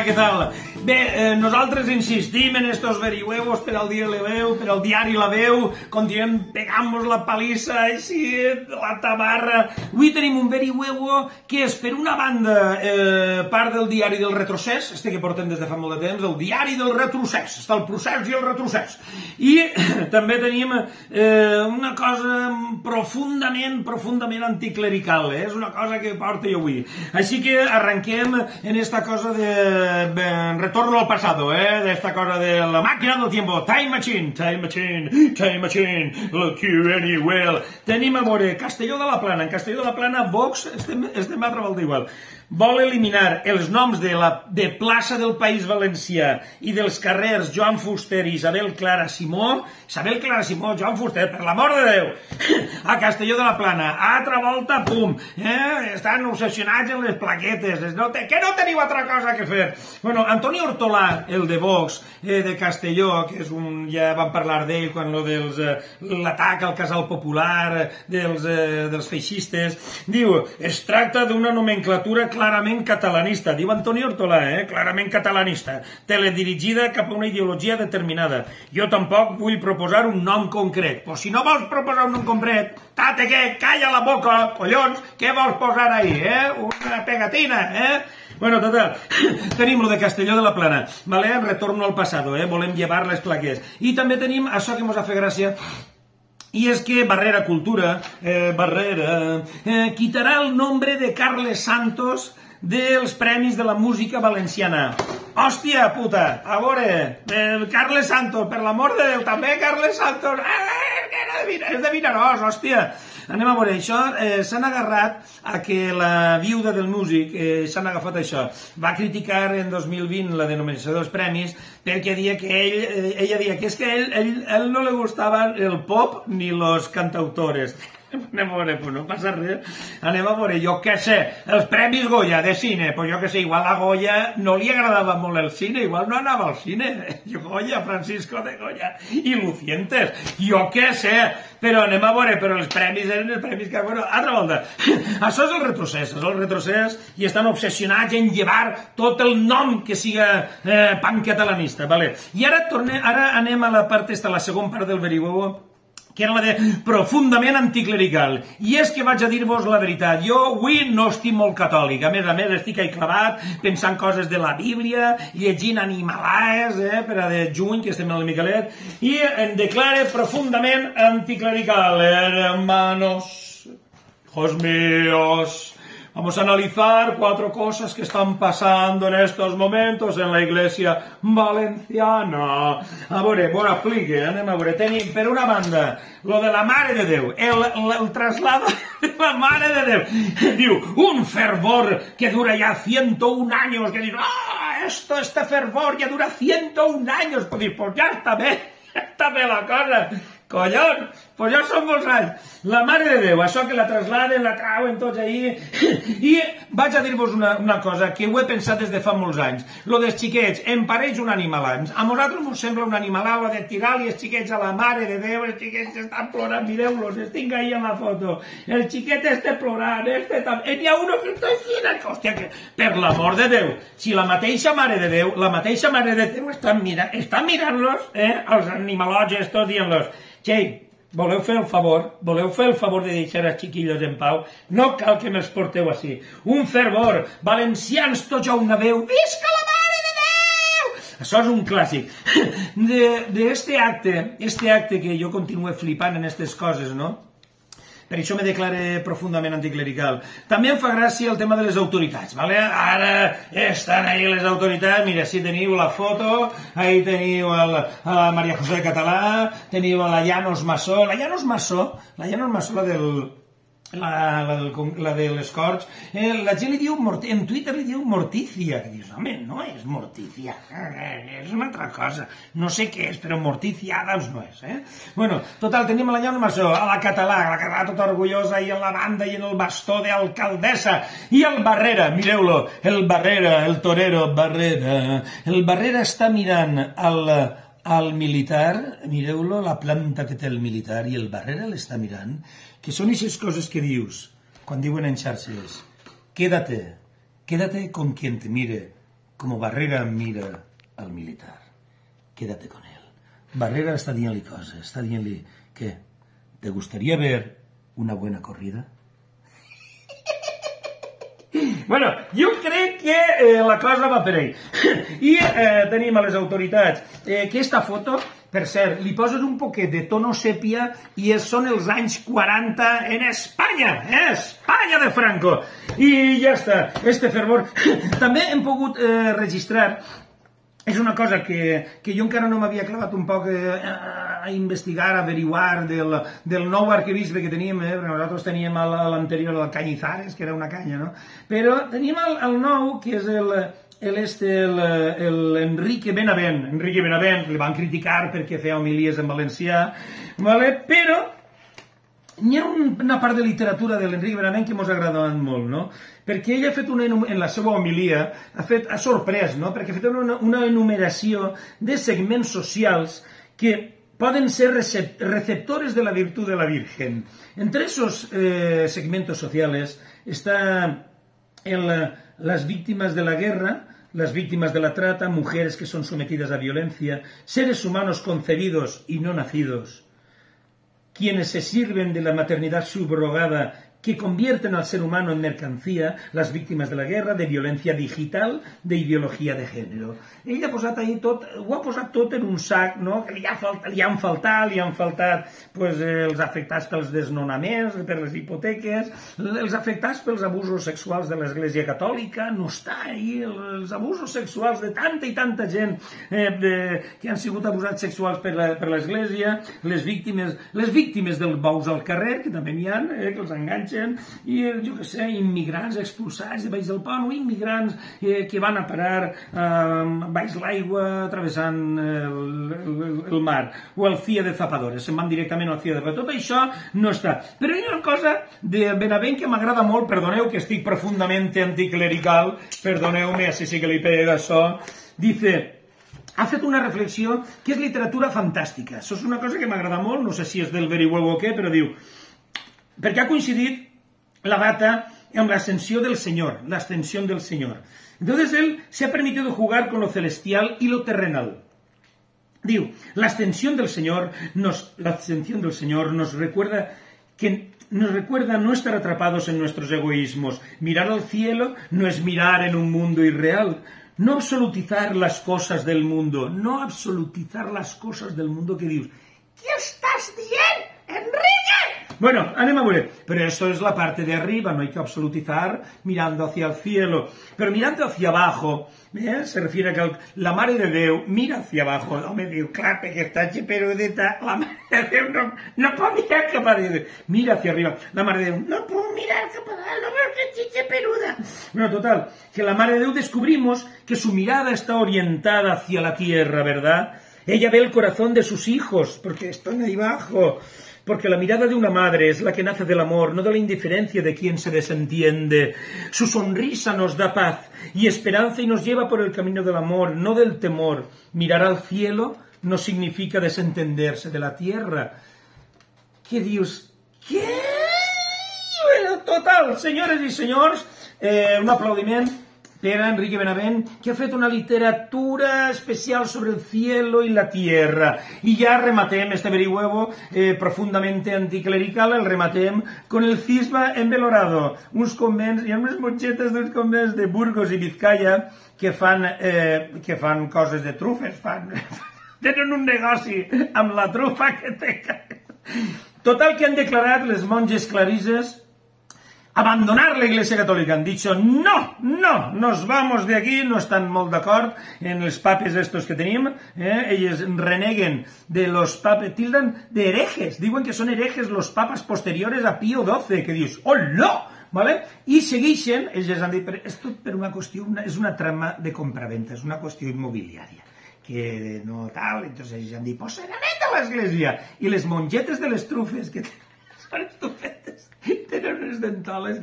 Hola, què tal? Bé, nosaltres insistim en estos verihuevos per al dia La Veu, per al diari La Veu, continuem pegant-nos la palissa així, la tabarra. Avui tenim un verihuevo que és, per una banda, part del diari del retrocés, que portem des de fa molt de temps, el diari del retrocés, està el procés i el retrocés. I també tenim una cosa profundament anticlerical, és una cosa que porto jo avui. Així que arranquem en esta cosa de retorno al pasado, de esta cosa de la màquina del tiempo, time machine, el Q&A. Tenim a veure Castelló de la Plana. En Castelló de la Plana, Vox, estem a treballar igual. Vol eliminar els noms de plaça del País Valencià i dels carrers Joan Fuster i Isabel Clara Simó. Isabel Clara Simó, Joan Fuster, per l'amor de Déu, a Castelló de la Plana. Altra volta, pum, estan obsessionats en les plaquetes, que no teniu altra cosa que fer. Bueno, Antoni Hortolà, el de Vox, de Castelló, que és un, ja vam parlar d'ell quan l'atac al casal popular dels feixistes, diu, es tracta d'una nomenclatura clarament catalanista, diu Antoni Hortolà, clarament catalanista, teledirigida cap a una ideologia determinada. Jo tampoc vull proposar un nom concret. Pues si no vols proposar un nom concret, tate què, calla la boca, collons, què vols posar ahí, una pegatina, Bueno, total, tenim lo de Castelló de la Plana, ¿vale? Retorno al pasado, volem llevar les plaques. I també tenim això que mos ha fet gràcia, i és que Barrera Cultura, quitarà el nombre de Carles Santos dels Premis de la Música Valenciana. Hòstia puta, a veure, Carles Santos, per l'amor de Déu, també Carles Santos, és de Vinaròs, hòstia. Anem a veure, això s'han agarrat a que la viuda del músic, s'han agafat això, va criticar en 2020 la denominació dels premis perquè ella deia que és que a ell no li gustaven el pop ni los cantautores. Anem a veure, pues no passa res. Anem a veure, jo què sé, els Premis Goya de cine, pues jo què sé, igual a Goya no li agradava molt el cine, igual no anava al cine. Goya, Francisco de Goya i Lucientes, jo què sé, però anem a veure, però els premis eren els premis que, bueno, altra volta. Això és el retrocés, i estan obsessionats en llevar tot el nom que siga pancatalanista, vale? I ara anem a la part, la segona part del verihuevo, que era la de profundament anticlerical. I és que vaig a dir-vos la veritat, jo avui no estic molt catòlic, a més estic ahí clavat pensant coses de la Bíblia, llegint animalaes, per a de juny, que estem al Miquelet, i em declare profundament anticlerical. Hermanos, hijos míos, vamos a analizar 4 cosas que están pasando en estos momentos en la iglesia valenciana. A veure, explique, anem a veure. Tenim, per una banda, lo de la Mare de Déu, el traslado de la Mare de Déu. Diu, un fervor que dura ya 101 años, que dius, este fervor ya dura 101 años, pues dius, pues ja està bé la cosa. Collons, pues ja són molts anys. La Mare de Déu, això que la trasladen, la trauen tots ahí. I vaig a dir-vos una cosa que ho he pensat des de fa molts anys. Lo dels xiquets, em pareix un animalat. A nosaltres ens sembla un animalat, de tirar-li els xiquets a la Mare de Déu, els xiquets estan plorant, mireu-los, els tinc ahí en la foto. El xiquet este plorant, este també. N'hi ha uno que està així, hòstia, que per l'amor de Déu, si la mateixa Mare de Déu està mirant-los, els animalots estos, dient-los, Txell, voleu fer el favor de deixar els chiquillos en pau? No cal que me'ls porteu així. Un fervor, valencians tots a una veu, visca la Mare de Déu! Això és un clàssic. D'este acte que jo continuo flipant en aquestes coses, no? Per això me declare profundament anticlerical. També em fa gràcia el tema de les autoritats, ¿vale? Ara estan ahí les autoritats, mira, si teniu la foto, ahí teniu a la María José Català, teniu a la Llanos Massó, la de les Corts, la gent li diu, en Twitter li diu Morticia, que dius, home, no és Morticia, és una altra cosa, no sé què és, però Morticia doncs no és, Bueno, total, tenim a la Llanos Massó, a la Català tota orgullosa, i en la banda, i en el bastó d'alcaldessa, i el Barrera, mireu-lo, el Barrera, el torero Barrera, el Barrera està mirant al militar, mireu-lo, la planta que té el militar, i el Barrera l'està mirant, que són aquestes coses que dius quan diuen en xarxes, quédate con quien te mire como Barrera mira al militar. Quédate con él. Barrera està dient-li coses, està dient-li que ¿te gustaría ver una buena corrida? Bueno, jo crec que la cosa va per ahí. I tenim a les autoritats aquesta foto, per cert, li poses un poquet de tono sèpia i són els anys 40 en Espanya, Espanya de Franco. I ja està, este fervor. També hem pogut registrar, és una cosa que jo encara no m'havia clavat un poc a investigar, a averiguar del nou arquebisbe que teníem, nosaltres teníem l'anterior, el Cañizares, que era una canya, no? Però teníem el nou, que és l'Enrique Benavent. Enrique Benavent, li van criticar perquè feia homilies en valencià, però hi ha una part de literatura de l'Enrique Benavent que ens ha agradat molt, no? Perquè ell ha fet en la seva homilia, ha sorprès, no? Perquè ha fet una enumeració de segments socials que poden ser receptores de la virtud de la Virgen. Entre esos segmentos sociales están las víctimas de la guerra, las víctimas de la trata, mujeres que son sometidas a violencia, seres humanos concebidos y no nacidos, quienes se sirven de la maternidad subrogada que convierten al ser humano en mercancía, las víctimes de la guerra, de violència digital, d'ideologia de gènere. Ell ha posat ahí tot, ho ha posat tot en un sac, no? Que li han faltat els afectats pels desnonaments, per les hipoteques, els afectats pels abusos sexuals de l'Església Catòlica, no està ahí, els abusos sexuals de tanta i tanta gent que han sigut abusats sexuals per l'Església, les víctimes dels bous al carrer, que també n'hi ha, que els enganxen, i jo què sé, immigrants expulsats de baix del pont, o immigrants que van a parar baix l'aigua travessant el mar, o el CIA de Zapadores, se'n van directament al CIA de Zapadores. Tot això no està. Però hi ha una cosa de Benavent que m'agrada molt, perdoneu que estic profundament anticlerical, perdoneu-me, així sí que li pega això, dice... Ha fet una reflexió que és literatura fantàstica. Això és una cosa que m'agrada molt, no sé si és del verihuevo o què, però diu... Perquè ha coincidit la data amb l'ascensió del Señor, la ascensión del Señor. Entonces él se ha permitido jugar con lo celestial y lo terrenal. Diu, la ascensión del Señor nos recuerda no estar atrapados en nuestros egoísmos. Mirar al cielo no es mirar en un mundo irreal. No absolutizar las cosas del mundo. No absolutizar las cosas del mundo que dius. ¿Qué estás dient, Enrique? Bueno, anem a veure, pero esto es la parte de arriba, no hay que absolutizar mirando hacia el cielo, pero mirando hacia abajo, se refiere a que la Mare de Déu mira hacia abajo, home, diu, clar, perquè està xeperudeta, la Mare de Déu no pot mirar cap a Déu, mira hacia arriba, la Mare de Déu no puc mirar cap a dalt, no veu que estic xeperuda. Bueno, total, que la Mare de Déu descubrimos que su mirada está orientada hacia la tierra, ¿verdad? Ella ve el corazón de sus hijos, porque están ahí abajo. Porque la mirada de una madre es la que nace del amor, no de la indiferencia de quien se desentiende. Su sonrisa nos da paz y esperanza y nos lleva por el camino del amor, no del temor. Mirar al cielo no significa desentenderse de la tierra. ¿Qué dius? ¿Qué? Bueno, total, senyores i senyors, un aplaudiment per a Enrique Benavent, que ha fet una literatura especial sobre el cielo y la tierra. I ja rematem este verihuevo profundamente anticlerical, el rematem con el cisma en Belorado. Uns convents, hi ha unes mongetes d'uns convents de Burgos i Vizcaya que fan coses de trufes, tenen un negoci amb la trufa que té. Total que han declarat les monges clarisses abandonar la Iglesia Católica. Han dicho, no, nos vamos de aquí, no están molt d'acord en els papes estos que tenim, ells reneguen de los papes, tildan de herejes, diuen que són herejes los papas posteriores a Pío XII, que dius, oh no, ¿vale? I segueixen, ells han dit, és tot per una qüestió, és una trama de compraventa, és una qüestió immobiliària, que no tal, entonces ells han dit, pues se n'anem de l'església, i les mongetes de les trufes, que són estupentes, tenen unes dentoles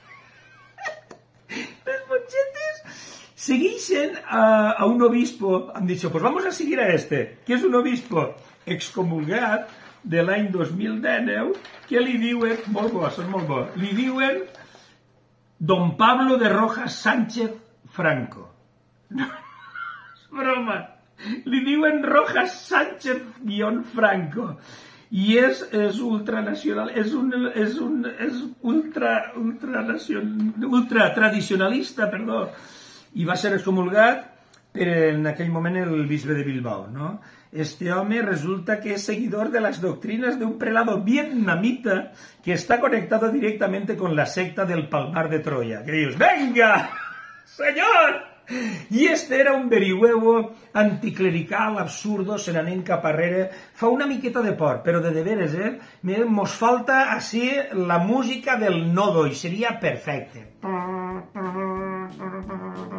les mongetes segueixen a un obispo, han dit, pues vamos a seguir a este, que és un obispo excomulgat de l'any 2019, que li diuen, molt bo, són molt bo, li diuen Don Pablo de Rojas Sánchez Franco. Broma. Li diuen Rojas Sánchez-Franco. I és ultranacional, és ultratradicionalista, perdó. I va ser excomulgat per en aquell moment el bisbe de Bilbao, no? Este home resulta que es seguidor de las doctrinas de un prelado vietnamita que está conectado directamente con la secta del Palmar de Troya. Que dius, venga, señor! I este era un verihuevo anticlerical, absurdo, se n'anem cap arrere. Fa una miqueta de por, però de veres, mos falta així la música del nodo i seria perfecte.